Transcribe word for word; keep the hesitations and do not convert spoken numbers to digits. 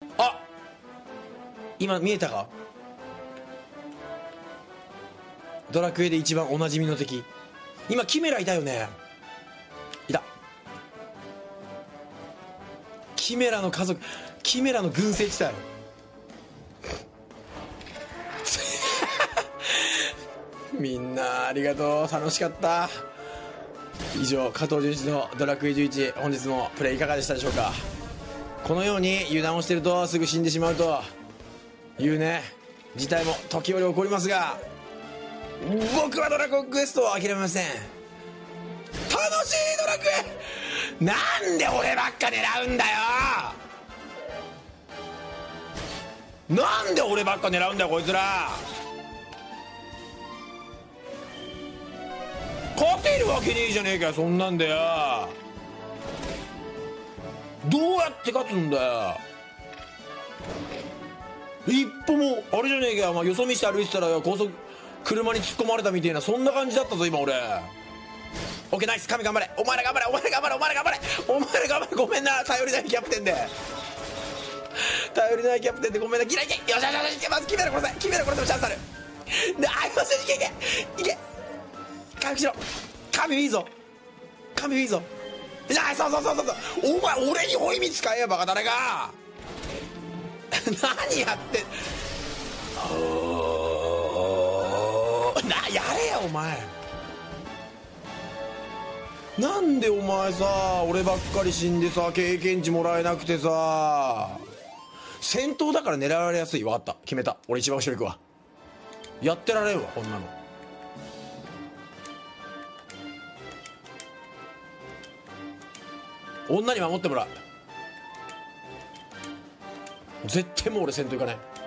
あ、今見えたか？ドラクエで一番おなじみの敵、今キメラいたよね。いた。キメラの家族、キメラの軍勢来たよ。みんなありがとう、楽しかった。以上、加藤純一のドラクエじゅういち、本日もプレイいかがでしたでしょうか。このように油断をしてるとすぐ死んでしまうというね事態も時折起こりますが、僕はドラゴンクエストを諦めません。楽しいドラクエ。なんで俺ばっか狙うんだよ。なんで俺ばっか狙うんだよこいつら。勝てるわけねえじゃねえかよ、そんなんだよ。どうやって勝つんだよ。一歩もあれじゃねえかよ、まあ、よそ見して歩いてたらよ、高速車に突っ込まれたみたいな、そんな感じだったぞ今俺。オッケーナイス、神頑張れ、お前ら頑張れ、お前ら頑張れ、お前ら頑張れ、お前ら頑張れ、ごめんな、頼りないキャプテンで頼りないキャプテンでごめんな、ギラいけ、よしよしよし、いけます、決めろこれ、決めろこれでもチャンスある。で、あいません、いけいけいけ、回復しろ、神いいぞ、神いいぞ。いや、そうそうそうそうそう、お前俺に追いみ使えやバカ誰が何やってな、やれやお前。なんでお前さ、俺ばっかり死んでさ経験値もらえなくてさ。戦闘だから狙われやすい。分かった、決めた、俺一番後ろ行くわ。やってられんわこんなの。女に守ってもらう。絶対もう俺戦闘行かない。